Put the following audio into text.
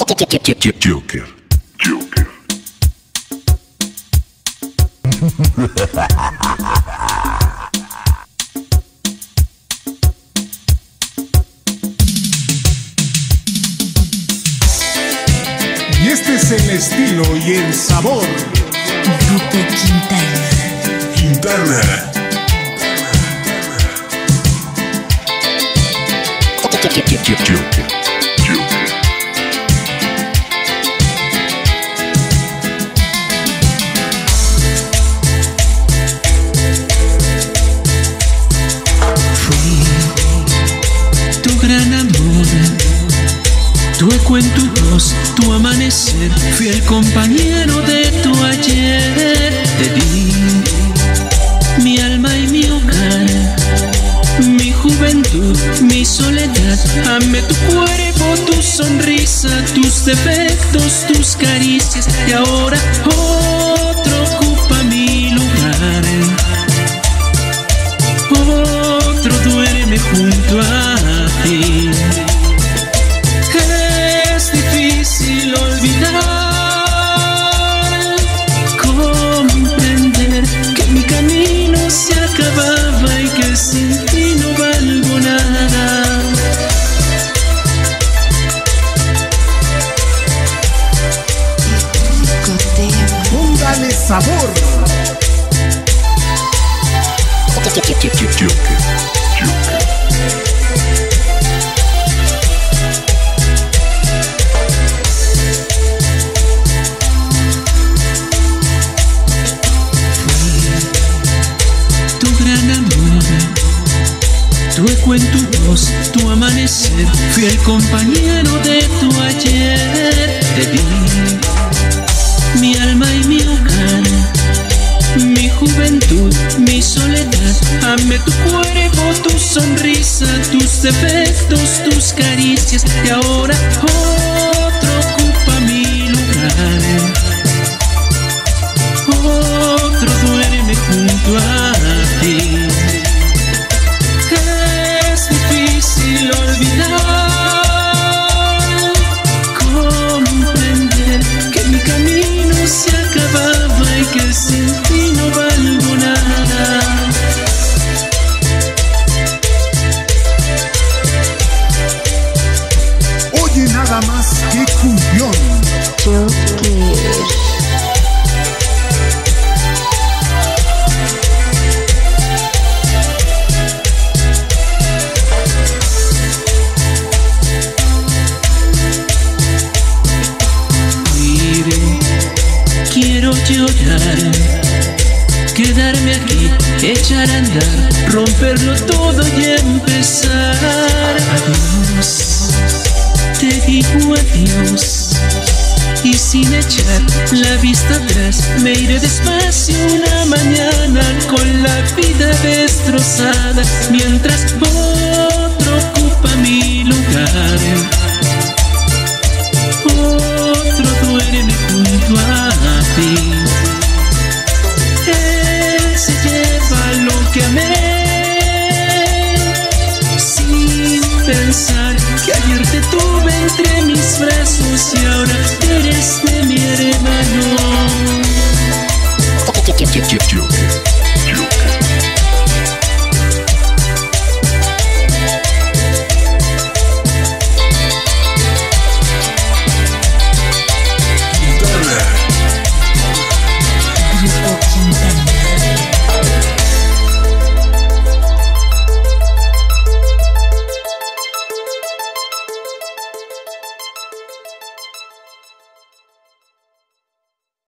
Joker. Y este es el estilo y el sabor. Grupo Quintana. Quintana. Joker. Tu gran amor, tu eco en tu voz, tu amanecer, fui el compañero de tu ayer. Te di mi alma y mi hogar, mi juventud, mi soledad. Amé tu cuerpo, tu sonrisa, tus defectos, tus caricias. Y ahora otro ocupa mi lugar, otro duerme junto a ti. Es difícil olvidar, comprender que mi camino se acababa y que sin ti no valgo nada. Póngale sabor. Joker. Tu gran amor, tu eco en tu voz, tu amanecer, fui el compañero de tu ayer. Te di mi alma y mi hogar, mi juventud, mi soledad. Amé tu cuerpo, tu sonrisa, tus defectos, tus caricias. Y ahora otro ocupa mi lugar, otro duerme junto a ti. Es difícil olvidar, comprender que mi camino se acababa y que sin ti no valgo nada. Oye nada más que cumbión. Joker. Quiero llorar, quedarme aquí, echar a andar, romperlo todo y empezar. Adiós, te digo adiós, y sin echar la vista atrás me iré despacio una mañana con la vida destrozada, mientras otro ocupa mi lugar, otro duerme junto a ti. Él se lleva lo que amé, sin pensar que ayer te tuve entre mis brazos y ahora eres de mi hermano. Joker.